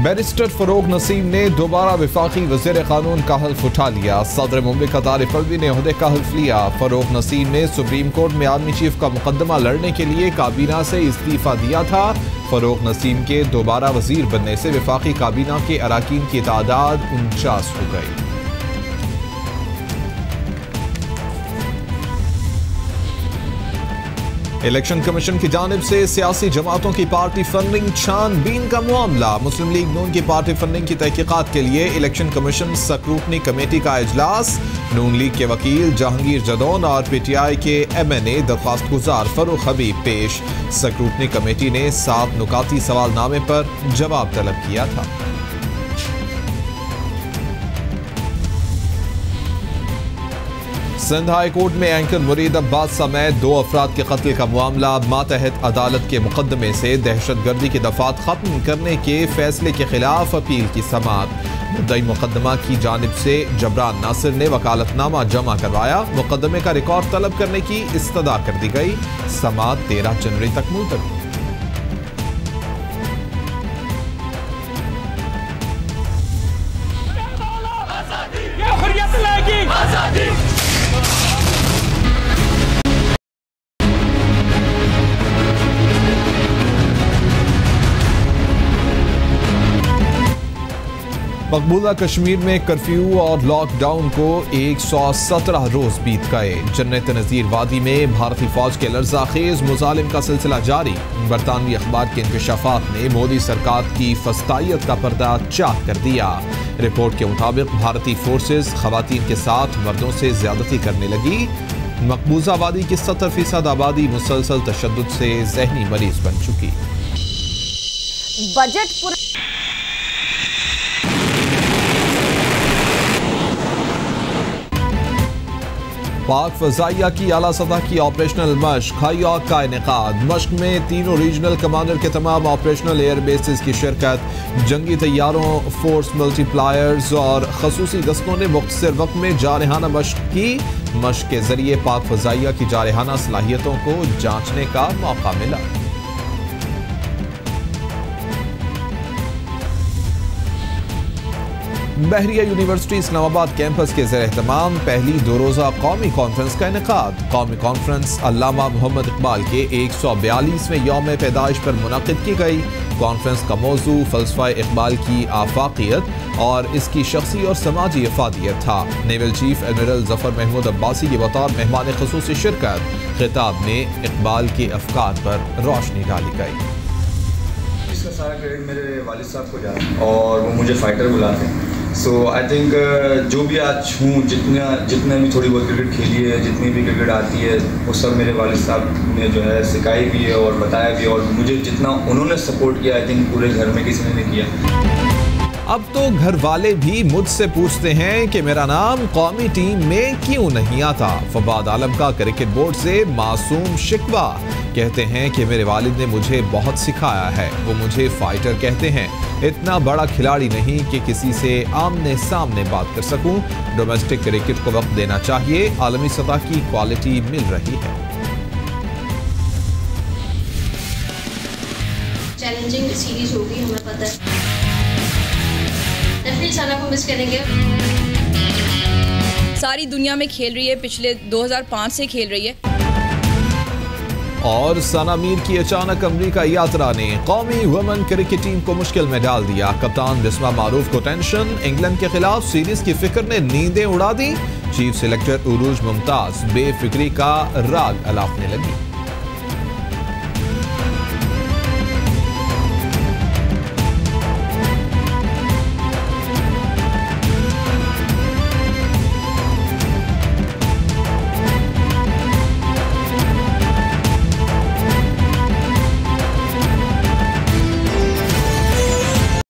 Barrister फरोग नसीम ने दोबारा वफाकी वज़ीर क़ानून का हल्फ उठा लिया। सदर मुमलिकत आरिफ अलवी ने ओहदे का हल्फ लिया। फरोग नसीम ने सुप्रीम कोर्ट में आर्मी चीफ का मुकदमा लड़ने के लिए काबीना से इस्तीफा दिया था। फरोग नसीम के दोबारा वजीर बनने से वफाकी काबीना के अराकीन की तादाद 49 हो गई। इलेक्शन कमीशन की जानिब से सियासी जमातों की पार्टी फंडिंग छानबीन का मामला। मुस्लिम लीग नून की पार्टी फंडिंग की तहकीकात के लिए इलेक्शन कमीशन स्क्रूटनी कमेटी का इजलास। नून लीग के वकील जहांगीर जदौन और पीटीआई के एमएनए दरख्वास्त गुजार फरूख हबीब पेश। स्क्रूटनी कमेटी ने 7 नुकाती सवालनामे पर जवाब तलब किया था। सिंध हाई कोर्ट में एंकर मुरीद अब्बास समेत 2 अफराद के कत्ल का मामला। मातहत अदालत के मुकदमे से दहशतगर्दी की दफात खत्म करने के फैसले के खिलाफ अपील की समाअत। मुद्दई मुकदमा की जानिब से जबरान नासिर ने वकालतनामा जमा करवाया। मुकदमे का रिकॉर्ड तलब करने की इस्तदा कर दी गई। समाअत 13 जनवरी तक मुलतवी। मकबूजा कश्मीर में कर्फ्यू और लॉकडाउन को 117 रोज बीत गए। जन्नत नज़ीर वादी में भारतीय फौज के लर्ज़ाखेज मुजालिम का सिलसिला जारी। बरतानवी अखबार के इंकशाफात ने मोदी सरकार की फस्तायत का पर्दा चाक कर दिया। रिपोर्ट के मुताबिक भारतीय फोर्सेज खवातीन के साथ मर्दों से ज्यादती करने लगी। मकबूजा वादी की 70% आबादी मुसलसल तशद्दुद से ज़हनी मरीज बन चुकी। बजट पाक फजाइया की आला सतह की ऑपरेशनल मश्क हाईऑक का इनेकाद। मश्क में तीनों रीजनल कमांडर के तमाम ऑपरेशनल एयर बेसिस की शिरकत। जंगी तैयारों, फोर्स मल्टीप्लायर्स और खसूसी दस्तों ने मुख्तसर वक्त में जारहाना मश्क की। मश्क के जरिए पाक फजाइया की जारहाना सलाहियतों को जांचने का मौका मिला। बहरिया यूनिवर्सिटी इस्लामाबाद कैंपस के ज़ेर एहतमाम पहली 2 रोज़ा कौमी कॉन्फ्रेंस का इनेकाद। कौमी कॉन्फ्रेंस अल्लामा मोहम्मद इकबाल के 142वें यौम पैदाइश पर मुनक़िद की गई। कॉन्फ्रेंस का मौजू फ़लसफ़ा इकबाल की आफाकियत और इसकी शख्सी और समाजी अफादियत था। Naval chief admiral Zafar Mahmood Abbasi की बतौर मेहमान ख़ुसूसी शिरकत। खिताब में इकबाल के अफ़कार पर रोशनी डाली गई। इसका सारा क्रेडिट मेरे वालिद साहब को जाता है और वो मुझे फ़ाइटर बुलाते हैं। सो आई थिंक जो भी आज हूँ, जितने भी थोड़ी बहुत क्रिकेट खेली है, जितनी भी क्रिकेट आती है, वो सब मेरे वालिद साहब ने जो है सिखाई भी है और बताया भी है। और मुझे जितना उन्होंने सपोर्ट किया आई थिंक पूरे घर में किसी ने नहीं किया। अब तो घर वाले भी मुझसे पूछते हैं कि मेरा नाम कौमी टीम में क्यों नहीं आता। फवाद आलम का क्रिकेट बोर्ड से मासूम शिकवा। कहते हैं कि मेरे वालिद ने मुझे बहुत सिखाया है। वो मुझे फाइटर कहते हैं। इतना बड़ा खिलाड़ी नहीं कि किसी से आमने सामने बात कर सकूं। डोमेस्टिक क्रिकेट को वक्त देना चाहिए। आलमी सतह की क्वालिटी मिल रही है। चैलेंजिंग सीरीज होगी, हमें पता है। डेफिनेटली सारा को मिस करेंगे। सारी दुनिया में खेल रही है, पिछले 2005 से खेल रही है। और सना मीर की अचानक अमरीका यात्रा ने कौमी वुमेन क्रिकेट टीम को मुश्किल में डाल दिया। कप्तान बिस्मा मारूफ को टेंशन। इंग्लैंड के खिलाफ सीरीज की फिक्र ने नींदें उड़ा दी। चीफ सिलेक्टर उरूज मुमताज बेफिक्री का राग अलापने लगी।